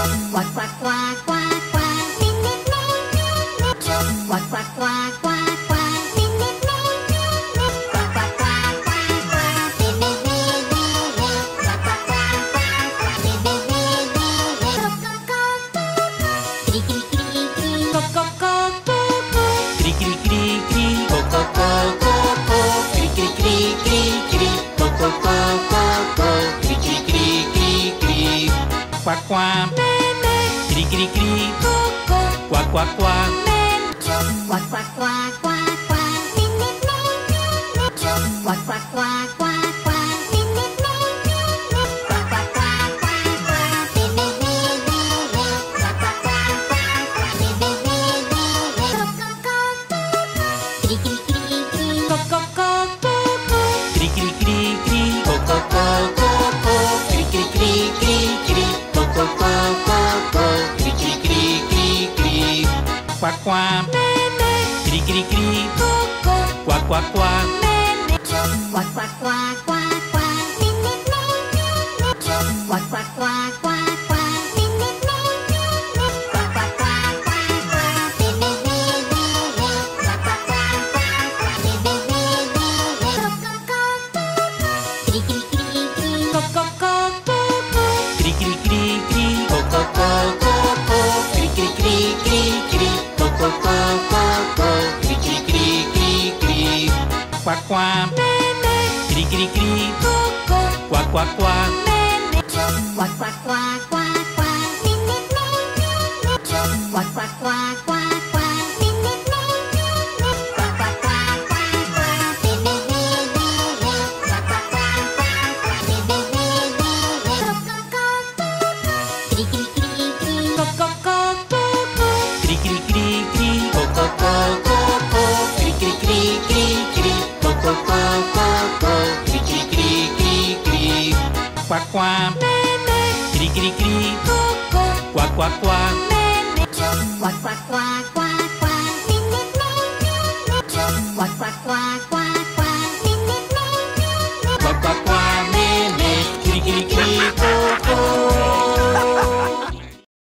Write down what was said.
Quack, quack, quack, quack, quack. Min, min, min, min, min. Quack, quack, quack, quack, quack. Min, min, min, min, min. Quack, quack, quack, quack, quack. Min, min, min, min, min. Quack, quack, quack, quack, quack. Min, min, min, min, min. Cri, cri, cri, cri. Co, co, co, co, co. Cri, cri, cri, cri. Co, co, co, co, co. Cri, cri, cri, cri, cri. Co, co, co, co, co. Cri, cri, cri, cri, cri. Quack, quack. Cri, cri, cri. Quack, quack, quack. Quack, quack, quack, quack, quack. Min, min, min, min, min. Quack, quack, quack, quack, quack. Min, min, min, min, min. Quack, quack, quack, quack, quack. Min, min, min, min, min. Quack, quack, quack, quack, quack. Min, min, min, min, min. Cri, cri, cri, cri. Co, co, co, co, co. Cri, cri, cri, cri. Co, co, co, co, co. Cri, cri, cri, cri, cri. Co, co, co, co, co. Cri, cri, cri, cri, cri. Quack, quack. Cri, cri, cri. Quack, quack, quack. Quack, quack, quack, quack, quack. Min, min, min, min, min. Quack, quack, quack, quack, quack. Min, min, min, min, min. Quack, quack, quack, quack, quack. Min, min, min, min, min. Quack, quack, quack, quack, quack. Min, min, min, min, min. Cri, cri, cri, cri. Co, co, co, co, co. Cri, cri, cri, cri. Co, co, co, co, co. Cri, cri, cri, cri, cri. Co, co, co, co, co. Cri, cri, cri, cri, cri. Quack, quack. Cri, cri, cri. Quack, quack, quack. Quack, quack, quack, quack, quack. Min, min, min, min, min. Quack, quack, quack, quack, quack. Min, min, min, min, min. Quack, quack, quack, quack, quack. Min, min, min, min, min. Quack, quack, quack, quack, quack. Min, min, min, min, min. Cri, cri, cri, cri. Co, co, co, co, co. Cri, cri, cri, cri. Co, co, co, co, co. Cri, cri, cri, cri, cri. Co, co, co, co, co. Cri, cri, cri, cri, cri. Quack, quack. Cri, cri, cri. Quack, quack, quack. Quack, quack, quack, quack, quack. Min, min, min, min, min. Quack, quack, quack, quack, quack. Min, min, min, min, min. Quack, quack, quack, me, me. Cri, cri, cri, co, co.